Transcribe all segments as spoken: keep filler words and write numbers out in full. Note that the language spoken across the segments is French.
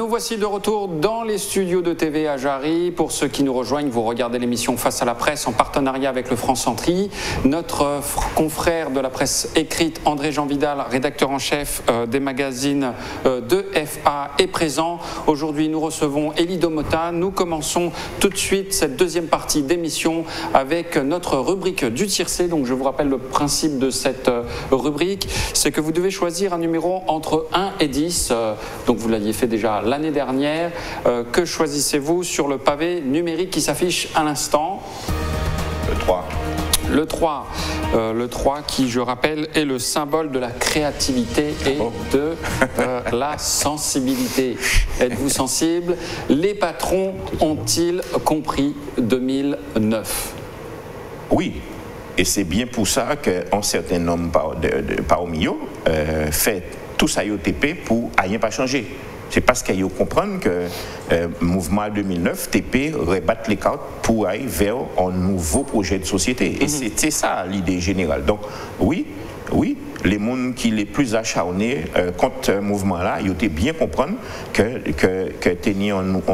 voici de retour dans les studios de T V à Jarry. Pour ceux qui nous rejoignent, vous regardez l'émission Face à la presse en partenariat avec le France Centri. Notre confrère de la presse écrite, André-Jean Vidal, rédacteur en chef euh, des magazines euh, de F A, est présent. Aujourd'hui, nous recevons Élie Domota. Nous commençons tout de suite cette deuxième partie d'émission avec notre rubrique du tiercé. Donc, je vous rappelle le principe de cette euh, rubrique, c'est que vous devez choisir un numéro entre un et dix. Euh, donc, vous l'aviez fait déjà l'année dernière. Euh, que choisissez-vous sur le pavé numérique qui s'affiche à l'instant? Le trois. Le trois. Euh, le trois qui, je rappelle, est le symbole de la créativité et oh. de euh, la sensibilité. Êtes-vous sensible? Les patrons ont-ils compris deux mille neuf? Oui. Et c'est bien pour ça qu'un certain nombre par, de, de, parmi eux euh, fait tout ça au T P pour rien pas changer. C'est parce qu'ils comprennent que le euh, mouvement deux mille neuf, T P, rebattent les cartes pour aller vers un nouveau projet de société. Et mm-hmm. c'était ça l'idée générale. Donc, oui, oui, les gens qui les plus acharnés euh, contre ce mouvement-là, ils ont bien comprendre que, que, que tenir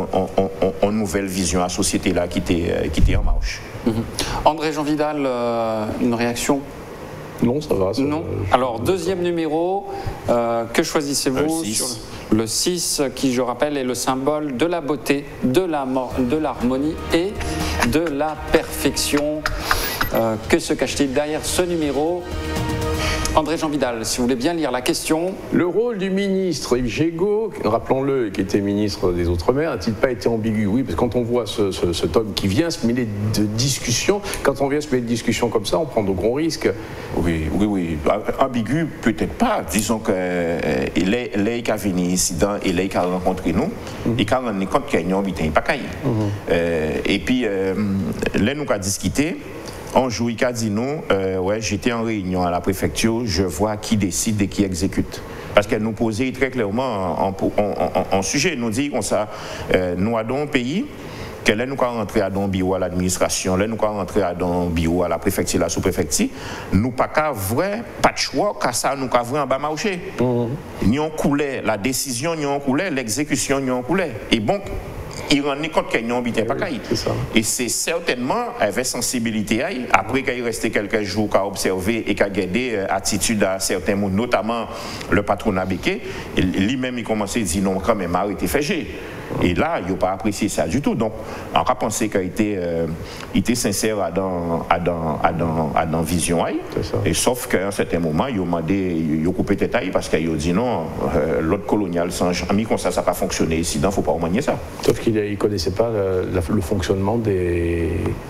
une nouvelle vision à la société-là qui était, euh, qui était en marche. Mm-hmm. André-Jean Vidal, euh, une réaction? Non, ça va. Ça non. va. Alors, deuxième numéro, euh, que choisissez-vous? Le six, qui, je rappelle, est le symbole de la beauté, de l'harmonie et de la perfection. Euh, que se cache-t-il derrière ce numéro? André-Jean Vidal, si vous voulez bien lire la question. Le rôle du ministre Yves Gégaud, rappelons-le, qui était ministre des Outre-mer, n'a-t-il pas été ambigu? Oui, parce que quand on voit ce, ce, cet homme qui vient se mêler de discussions, quand on vient se mêler de discussions comme ça, on prend de gros risques. Oui, oui, oui. Ambigu, peut-être pas. Disons qu'il euh, est qu'à venir ici, il est qu'à rencontrer nous, mm-hmm. et qu'à rendre compte qu'il y a une ambition, pas qu'il y ait. Et puis, euh, là, nous avons discuté. Un jour, il a dit nous, euh, ouais, j'étais en réunion à la préfecture, je vois qui décide et qui exécute. Parce qu'elle nous posait très clairement en, en, en, en sujet, elle nous dit qu'on ça, euh, nous avons un pays, qu'elle nous a rentré à un bureau à l'administration, là nous a rentré à un bureau à la préfecture, la sous-préfecture, nous pas qu'à vrai patchwork à ça, nous qu'à vrai en bas marché. Nous on coulait, la décision nous on coulait, l'exécution nous on coulait. Et bon, il rend compte qu'il y a une ambition pas caille. Et c'est certainement avec sensibilité après qu'il resté quelques jours qu'à observer et qu'à garder attitude à certains mots, notamment le patronat Béquet, lui-même il commençait à dire non quand même arrêtez fait. Et là, il n'a pas apprécié ça du tout. Donc, on a pensé qu'il était, euh, était sincère à dans, à dans, à dans, à dans vision. Et sauf qu'à un certain moment, il a demandé, il a coupé tête parce qu'il a dit non, euh, l'autre colonial sans jamais comme ça, ça n'a pas fonctionné ici, il ne faut pas remanier ça. Sauf qu'il ne connaissait pas le, le fonctionnement des...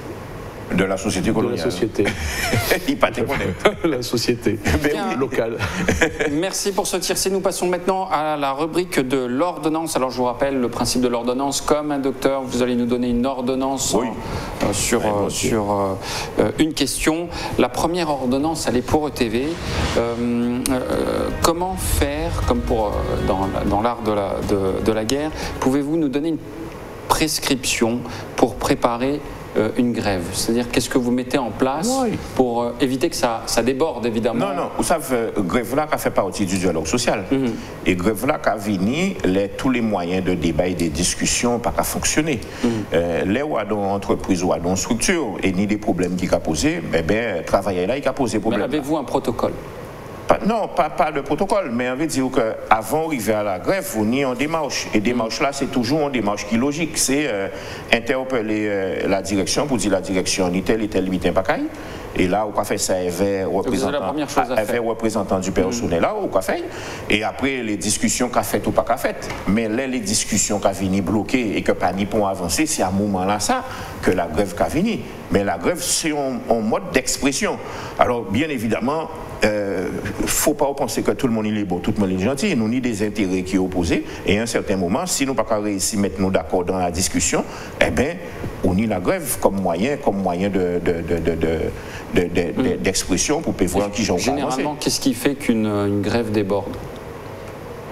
De la société coloniale. De la société. Il pas la société locale. Merci pour ce tiercé. Nous passons maintenant à la rubrique de l'ordonnance. Alors je vous rappelle le principe de l'ordonnance. Comme un docteur, vous allez nous donner une ordonnance oui. euh, sur, oui, euh, sur euh, une question. La première ordonnance, elle est pour E T V. Euh, euh, comment faire, comme pour, euh, dans, dans l'art de la, de, de la guerre, pouvez-vous nous donner une prescription pour préparer une grève? C'est-à-dire, qu'est-ce que vous mettez en place oui. pour euh, éviter que ça, ça déborde, évidemment? Non, non, vous savez, euh, grève-là qui fait partie du dialogue social. Mm-hmm. Et grève-là qui a venu, les, tous les moyens de débat et de discussion pas qu'à fonctionner. Mm-hmm. euh, les ou dans entreprise ou dans structure, et ni des problèmes qui a posé, eh bien, travailler là, il a posé problème. Mais avez-vous un protocole? Pas, non, pas, pas de protocole, mais on veut dire qu'avant d'arriver à la grève, on y est en démarche. Et démarche là, c'est toujours une démarche qui est logique. C'est euh, interpeller euh, la direction pour dire la direction, ni tel et tel huit impacaille. Et là, on a fait ça avec représentant, représentant du personnel, là, on a fait. Et après, les discussions qu'a fait ou pas qu'a fait. Mais là, les discussions qu'a fini bloquées et que pas ni pour avancer, c'est à un moment-là ça que la grève qu'a fini. Mais la grève, c'est un, un mode d'expression. Alors, bien évidemment, il euh, ne faut pas penser que tout le monde est beau, tout le monde est gentil. Nous avons des intérêts qui sont opposés. Et à un certain moment, si nous n'avons pas réussi à mettre nous d'accord dans la discussion, eh bien, on y la grève comme moyen, comme moyen de, de, de, de, de, de, de, de, d'expression pour pouvoir qui j'en Généralement, qu'est-ce qui fait qu'une une grève déborde?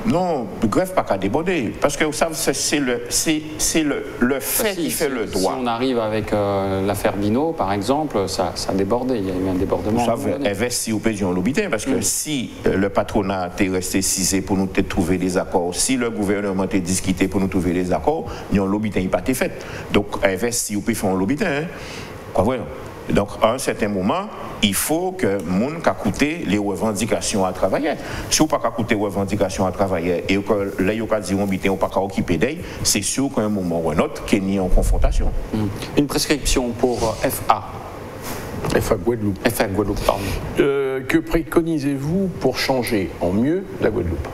Non, le greffe pas qu'à déborder. Parce que vous savez, c'est le, le, le fait si, qui fait si, le droit. Si on arrive avec euh, l'affaire Bino, par exemple, ça, ça a débordé. Il y a eu un débordement. Vous savez, investi au pays en l'obitin, parce que mm. si euh, le patronat était resté cisé pour nous trouver des accords, si le gouvernement était discuté pour nous trouver des accords, nous l'obitin n'a pas été fait. Donc, investi au pays en l'obitin. Hein. Quoi, voilà. Donc, à un certain moment, il faut que le monde ait coûté les revendications à travailler. Si vous n'avez pas coûté les revendications à travailler et que là, vous avez dit que vous n'avez pas occupé d'elle, c'est sûr qu'à un moment ou un autre, qu'il y a en confrontation. Une prescription pour F A. F A Guadeloupe. F A Guadeloupe, pardon. Euh, que préconisez-vous pour changer en mieux la Guadeloupe?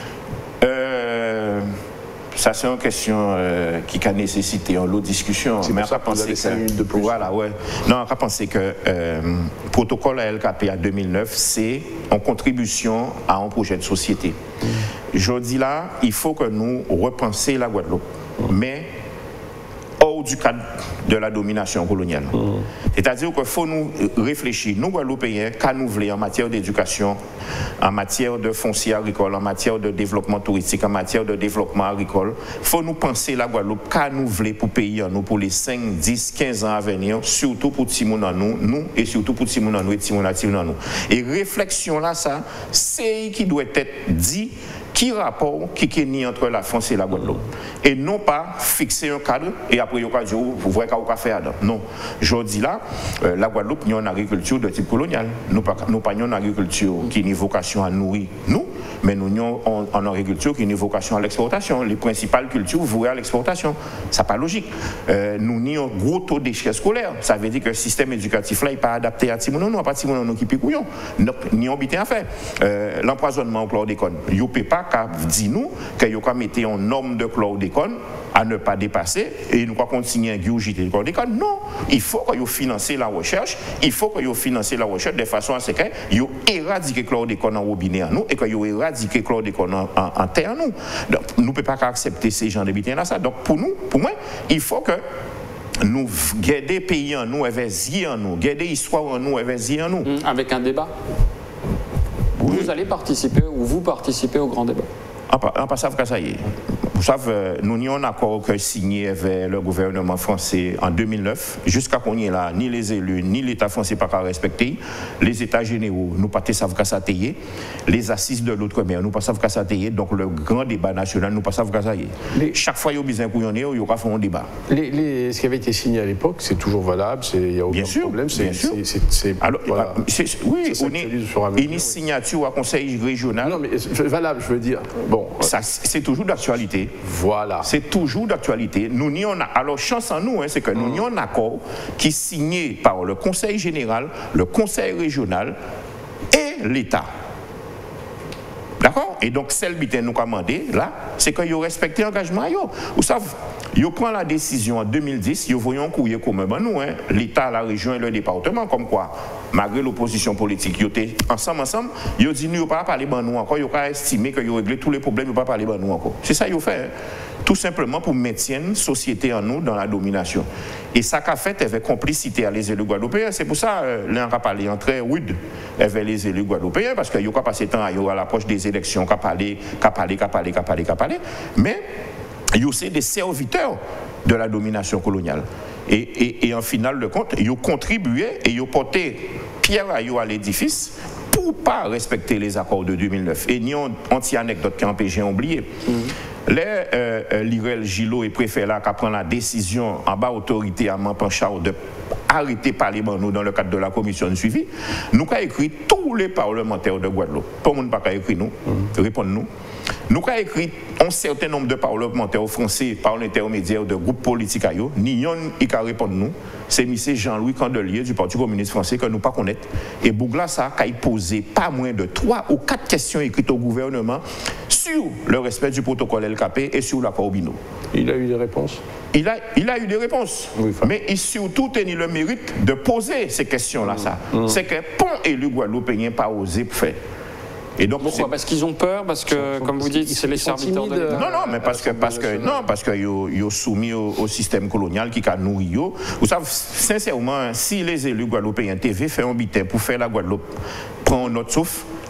euh, Ça, c'est une question euh, qui a nécessité une autre discussion. C'est pour ça qu'on avait cinq minutes de plus. Voilà, ouais. Non, on a pensé que le euh, protocole à L K P A deux mille neuf, c'est en contribution à un projet de société. Mmh. Je dis là, il faut que nous repensions la Guadeloupe. Mmh. Mais hors du cadre de la domination coloniale. Mmh. C'est-à-dire qu'il faut nous réfléchir, nous Guadeloupéens, qu'à nous voulons en matière d'éducation, en matière de foncier agricole, en matière de développement touristique, en matière de développement agricole. Il faut nous penser la Guadeloupe, qu'à nous voulons pour pays en nous, pour les cinq, dix, quinze ans à venir, surtout pour Timoun en nous, nous, et surtout pour Timoun en nous et Timoun en nous. Et réflexion là, ça, c'est qui doit être dit. Qui rapport qui est ni entre la France et la Guadeloupe. Et non pas fixer un cadre et après, vous dire, vous voyez qu'il y a faire. Non. Je dis là, euh, la Guadeloupe, nous avons une agriculture de type colonial. Nous n'avons pas une agriculture qui a une vocation à nourrir nous, mais nous avons une agriculture qui a une vocation à l'exportation. Les principales cultures vouées à l'exportation. Ça n'est pas logique. Euh, nous avons un gros taux d'échec scolaire. Ça veut dire que le système éducatif là n'est pas adapté à Timoun, non pas Timoun qui pique couillon. Donc, nous avons bien à faire. Euh, L'empoisonnement au chlordécone. Il ne peut pas dit nous que vous mettez une norme de chlordécone à ne pas dépasser et nous continuer à gurgiter le chlordécone. Non, il faut que vous financez la recherche, il faut que vous financez la recherche de façon à ce que vous éradiquez le chlordécone en robinet à nous et que vous éradiquez le chlordécone en, en, en terre à nous. Donc, nous ne pouvons pas accepter ces gens de bitins là. Ça. Donc, pour nous, pour moi, il faut que nous garder pays en nous, investir en nous, garder histoire en nous, investir en nous. Mmh, avec un débat. Oui. Vous allez participer ou vous participez au grand débat? En passant à ça y est. Vous savez, nous avons un accord signé avec le gouvernement français en deux mille neuf. Jusqu'à qu'on y est là, ni les élus, ni l'État français pas qu'à respecter. Les États généraux, nous pas savent qu'à s'attayer. Les assises de l'outre-mer, nous pas savent qu'à s'attayer. Donc le grand débat national, nous pas savent qu'à s'attayer. Chaque fois, il y a besoin qu'on y ait, il y aura un débat. Les, les, ce qui avait été signé à l'époque, c'est toujours valable, il n'y a aucun bien sûr, problème. Bien sûr. C'est, c'est, c'est, Alors, voilà. c'est, oui, on est une signature au Conseil régional. Non, mais valable, je veux dire. Bon, ça, c'est toujours d'actualité. Voilà. C'est toujours d'actualité. Nous n'y en a. Alors, chance en nous, hein, c'est que nous n'y en a un accord qui est signé par le Conseil général, le Conseil régional et l'État. D'accord? Et donc, celle qui nous a demandé, là, c'est qu'ils ont respecté l'engagement. Vous savez, ils prennent la décision en deux mille dix, ils voyons un courrier commun, ben nous, hein, l'État, la région et le département, comme quoi, malgré l'opposition politique, ils étaient ensemble, ensemble, ils ont dit, nous, ils n'ont pas parlé de nous encore, ils n'ont pas estimé qu'ils ont réglé tous les problèmes, ils n'ont pas parlé de nous encore. C'est ça qu'ils ont fait. Hein. Tout simplement pour maintenir une société en nous dans la domination. Et ça qu'a fait avec complicité à les élus guadeloupéens. C'est pour ça euh, l'un a parlé en très rude avec les élus guadeloupéens, parce qu'il n'y a pas passé temps à l'approche des élections, qu'a parlé, qu'a parlé, qu'a parlé, qu'a parlé, qu'a parlé. Mais ils sont des serviteurs de la domination coloniale. Et, et, et en final de compte, ils ont contribué et ils ont porté pierre à l'édifice pour ne pas respecter les accords de deux mille neuf. Et il y a une anti-anecdote qui a empêché d'oublier. Mm-hmm. Les euh, Lirel Gillot et préfet là qui prend la décision en bas autorité à Mampanchao de arrêter parler nous dans le cadre de la commission de suivi, nous avons écrit tous les parlementaires de Guadeloupe. Pas monde pas écrit nous, mm-hmm. répondez-nous. Nous avons écrit un certain nombre de parlementaires français par l'intermédiaire de groupes politiques. Ni un qui a répondu nous. C'est M. Jean-Louis Candelier du Parti communiste français que nous ne connaissons pas. Et Bougla, ça a posé pas moins de trois ou quatre questions écrites au gouvernement sur le respect du protocole L K P et sur l'accord Bino. Il a eu des réponses il a, il a eu des réponses. Oui, mais il surtout tenu le mérite de poser ces questions-là. Mmh. Mmh. C'est que pont élu Guadeloupéen n'a pas osé faire. Et donc, pourquoi? Parce qu'ils ont peur, parce que, comme vous dites, c'est les serviteurs de l'État. Non, non, mais parce que, parce que, non, parce que ils sont soumis au, au système colonial qui a nourri. Vous savez, sincèrement, si les élus guadeloupéens T V font un bitin pour faire la Guadeloupe, prend notre souffle,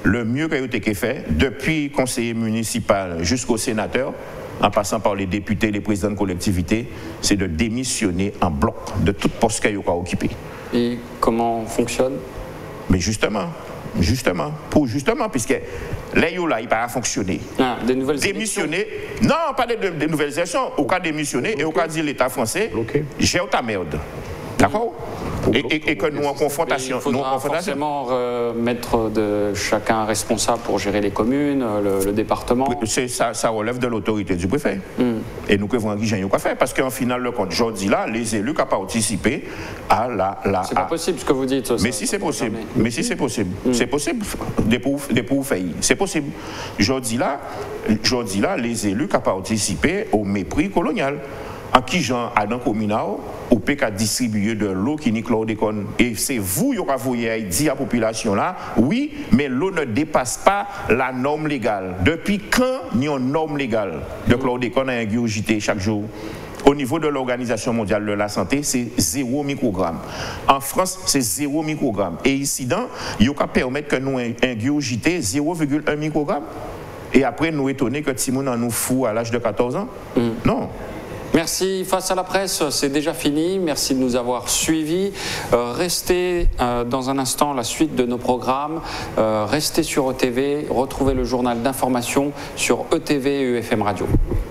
le mieux que vous avez fait, depuis conseiller municipal jusqu'au sénateur, en passant par les députés, les présidents de collectivité, c'est de démissionner en bloc de toute poste qu'ils ont occupé. Et comment fonctionne? Mais justement, justement, pour justement, puisque là, il n'a pas fonctionné. Ah, des nouvelles démissionner, non, pas de, de, de nouvelles élections, au cas de démissionner et au cas de dire l'État français, j'ai ta merde. D'accord? Et, et, et que nous en confrontation. Il faudra forcément euh, mettre de chacun responsable pour gérer les communes, le, le département. Ça, ça relève de l'autorité du préfet. Mm. Et nous devons rien quoi faire parce qu'en final, le compte, je dis là, les élus qui ont participé à la. la c'est pas possible ce que vous dites. Ça, mais si c'est possible. Jamais. Mais si c'est possible. Mm. C'est possible. Des pour, des pour faillir. C'est possible. Je dis là, je dis là, les élus qui ont participé au mépris colonial. En qui Jean a dans le communal, ou peut qu'à distribuer de l'eau qui n'est chlordécone. Et c'est vous qui avez dit à la population là, oui, mais l'eau ne dépasse pas la norme légale. Depuis quand il y a une norme légale de chlordécone à ingurgiter chaque jour? Au niveau de l'Organisation mondiale de la santé, c'est zéro microgramme. En France, c'est zéro microgramme. Et ici, il y a qu'à permettre que nous ingurgiter zéro virgule un microgramme. Et après, nous étonner que Timoun en nous fout à l'âge de quatorze ans. Mm. Non. Merci. Face à la presse, c'est déjà fini. Merci de nous avoir suivis. Euh, restez euh, dans un instant la suite de nos programmes. Euh, restez sur E T V. Retrouvez le journal d'information sur E T V et E F M Radio.